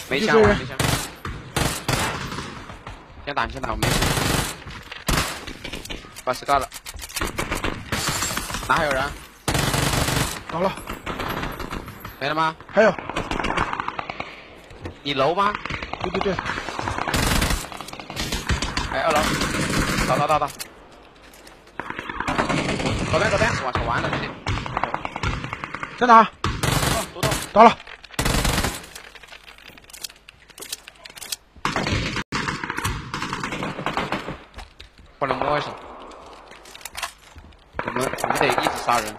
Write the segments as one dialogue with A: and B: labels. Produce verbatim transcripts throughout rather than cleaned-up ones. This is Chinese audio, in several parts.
A: 没枪，没枪。先打，先打，我没。把石盖了。哪还有人？
B: 倒了。
A: 没了吗？
B: 还有。
A: 你楼吗？
B: 对对对。
A: 哎，二楼。倒倒倒倒。左边左边，我操，完了这里。
B: 在哪？
A: 独栋。
B: 倒了。
A: 不能摸一下。我们我们得一直杀人。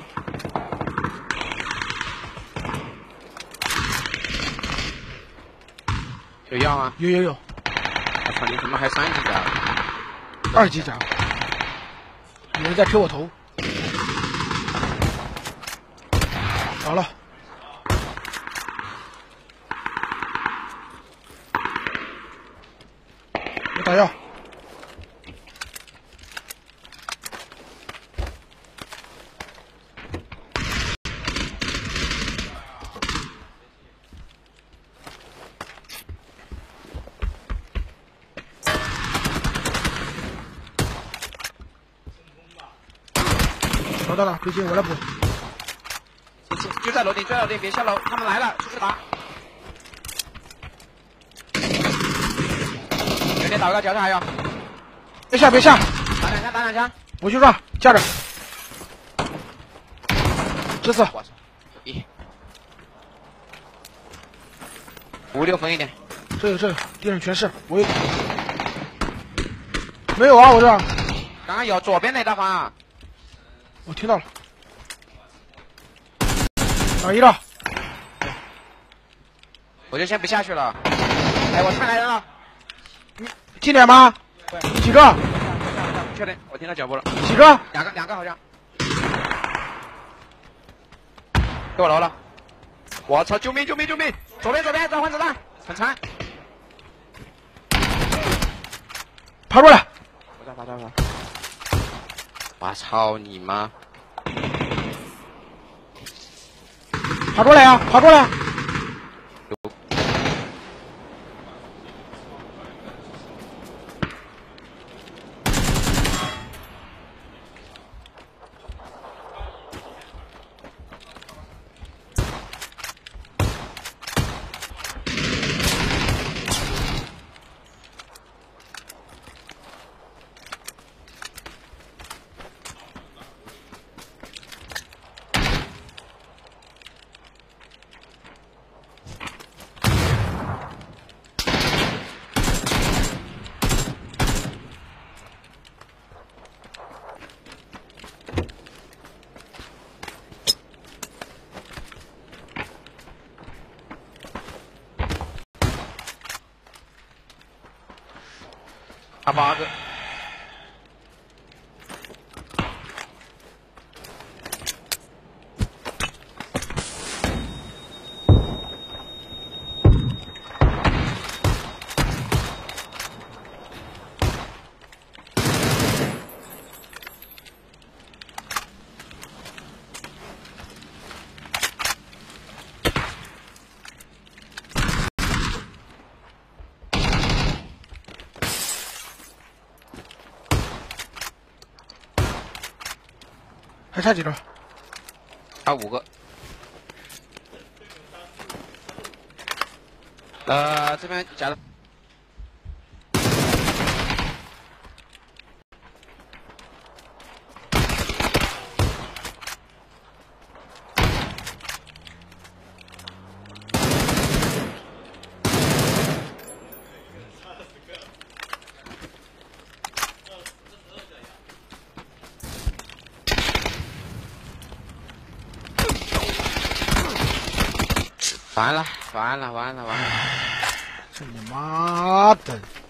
A: 有药吗？
B: 有有有。
A: 我操，你怎么还三级甲？
B: 二级甲。有人在推我头。倒了。我打药。找到了，飞机我来补。
A: 就在楼顶，就在楼顶，别下楼，他们来了，出去打。有点倒个脚上还有。
B: 别下，别下。
A: 打两枪，打两枪。
B: 我去抓，架着。这次。
A: 我操！一。五六分一点。
B: 这有这有，地上全是，我有。没有啊，我这。
A: 刚刚有左边那大方啊。
B: 我听到了。打一了。
A: 我就先不下去了。哎，我上来人了。
B: 你近点吗？
A: 对。
B: 几个？
A: 不确定，我听到脚步了。
B: 几个？
A: 两个，两个好像。给我楼了。我操！救命！救命！救命！左边，左边，召唤子弹，很残。
B: 爬过来！
A: 我打，打，打，打！我操你妈！
B: 爬过来呀！爬过来！
A: 打八个。
B: 还差几轮？
A: 差五个。呃，这边夹的。完了，完了，完了，完了！
B: 这你妈的！